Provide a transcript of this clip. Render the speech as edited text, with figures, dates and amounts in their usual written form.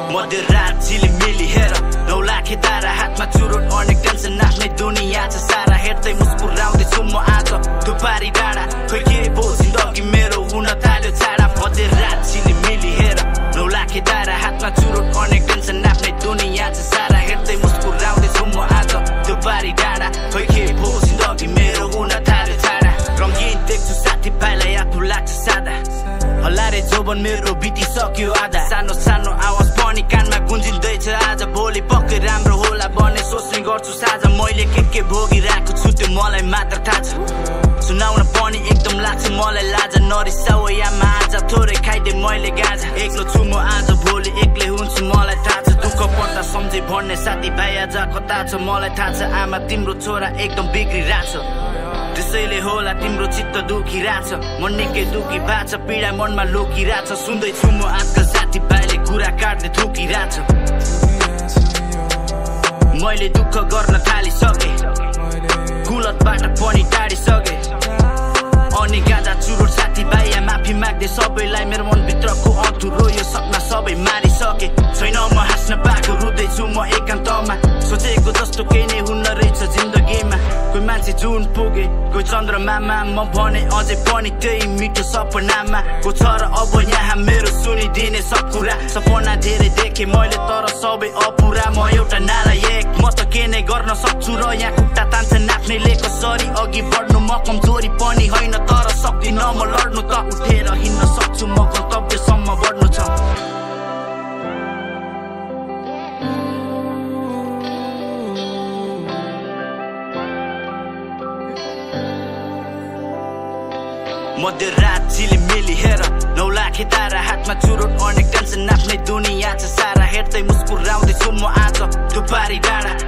मध्य रात झिलिमिली हेर 9 लाख तारा हातमा चुरोट अनेक टेन्सन आफ्नै दुनियाँ छ सारा हेर्दै मुस्कुराउँदै छु म आज थुपारी डाँडा खोइ के भो जिन्दगी मेरो हुन थाल्यो छाडा मध्य रात झिलिमिली हेर 9 लाख तारा हातमा चुरोट अनेक टेन्सन आफ्नै दुनियाँ छ सारा हेर्दै मुस्कुराउँदै छु म आज थुपारी डाँडा खोइ के भो जिन्दगी मेरो हुन थाल्यो छाडा रङ्गीन देख्छु साथी भाइलाई आफू लाग्छ सादा हल्लारे जोबन मेरो बितिसक्यो आधा सानो सानो आवाज पनि कानमा गुन्जिँदैछ आज भोलि पक्कै राम्रो होला भन्ने सोच्ने गर्छु साझा मैले के भोगिरहेको छु त्यो मलाई मात्र थाहा छ सुनाउन पनि एकदम लाग्छ मलाई लाज नरिसाउ यामा आज थोरै खाइदे मैले गाजा एक्लो छु म आज भोलि एक्लै हुन्छु मलाई थाहा छ दुःख पर्दा सम्झे भन्ने साथी भाइ आज कता छ मलाई थाहा छ आमा तिम्रो छोरा एकदम बिग्रिरहेछ त्यसैले होला तिम्रो चित्त दुखिरहेछ म निकै दुखी भएको छ पीडा मनमा लुकिरहेछ सुन्दैछु म आजकल साथी भाइले कुरा काट्दै थुकिरहेछ मैले दुःख गर्न थालिसके कुलतबाट पनि टाढिसके अनि गाजा चुरोट साथी भाइ माफी माग्दै सबैलाई मेरो मनभित्रको अधुरो यो सपना सबै मारिसके छैन म हाँस्न पाएको रुँदैछु म एकान्तमा सोचेको जस्तो केही नै हुन्न रहेछ जिन्दगीमा कोही मान्छे जुन पुगे कोही चन्द्रमामा म भने अझै पनि त्यही मिठो सपनामा को छ र अब यहाँ मेरो सुनिदिने सब कुरा सपना धेरै देखेँ मैले तर सबै अपुरा म एउटा नालायक म त के नै गर्न सक्छु र यहाँ खुट्टा तान्छ नाप्नेले कसरी अघि बढ्नु म कमजोरी पनि होइन तर सक्दिन म लड्नु त उठेर हिँड्न सक्छु म गन्तव्यसम्म बढ्नु छ मध्य रात झिलिमिली हेर 9 लाख तारा हातमा चुरोट अनेक टेन्सन आफ्नै दुनियाँ छ सारा हेर्दै मुस्कुराउँदै छु म आज थुपारी डाँडा